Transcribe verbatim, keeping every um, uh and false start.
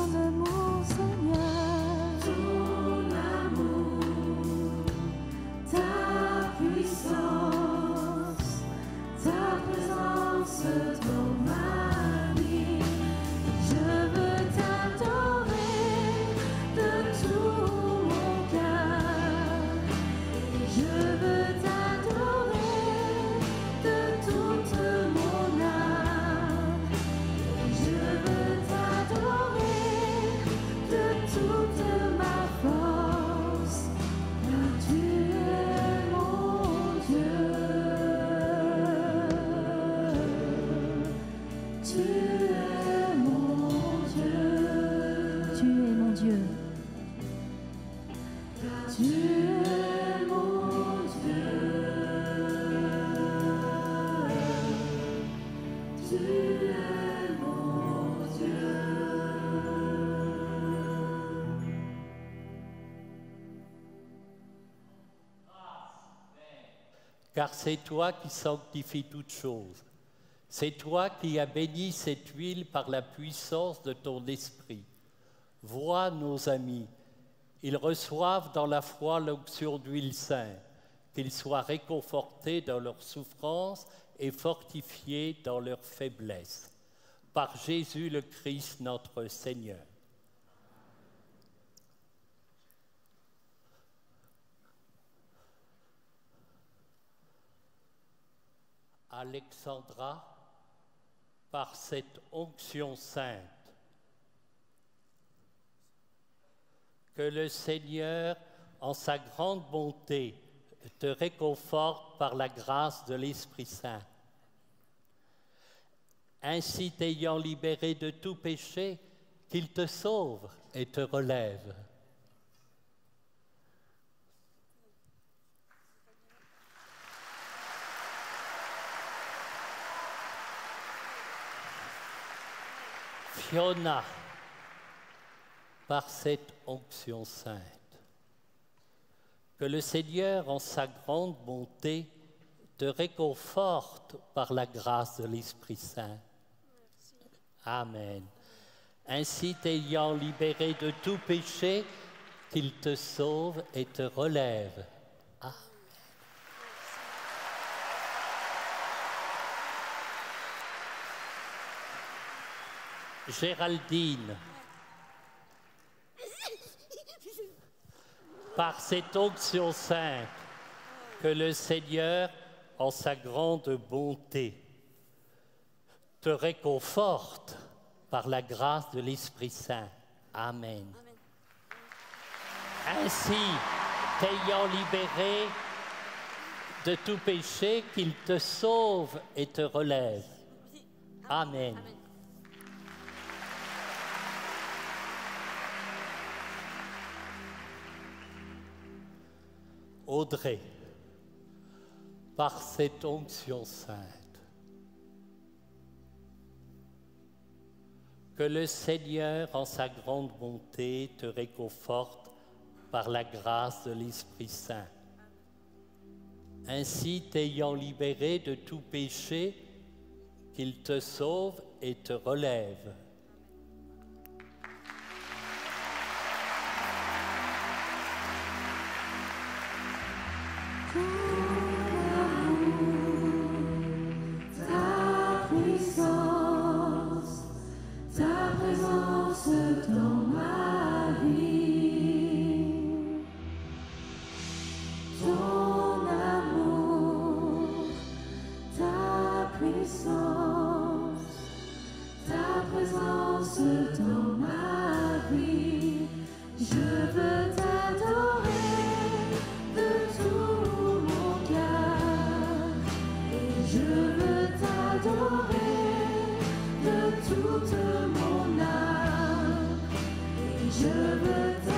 Car c'est toi qui sanctifies toutes choses. C'est toi qui as béni cette huile par la puissance de ton esprit. Vois nos amis, ils reçoivent dans la foi l'onction d'huile sainte, qu'ils soient réconfortés dans leur souffrance et fortifiés dans leur faiblesse. Par Jésus le Christ, notre Seigneur. Alexandra, par cette onction sainte, que le Seigneur, en sa grande bonté, te réconforte par la grâce de l'Esprit Saint. Ainsi, t'ayant libéré de tout péché, qu'il te sauve et te relève. Fiona, par cette onction sainte, que le Seigneur, en sa grande bonté, te réconforte par la grâce de l'Esprit Saint. Amen. Ainsi, t'ayant libéré de tout péché, qu'il te sauve et te relève. Amen. Géraldine, par cette onction sainte, que le Seigneur, en sa grande bonté, te réconforte par la grâce de l'Esprit Saint. Amen. Amen. Ainsi, t'ayant libéré de tout péché, qu'il te sauve et te relève. Amen. Amen. Audrey, par cette onction sainte, que le Seigneur, en sa grande bonté, te réconforte par la grâce de l'Esprit Saint. Ainsi, t'ayant libéré de tout péché, qu'il te sauve et te relève. Je veux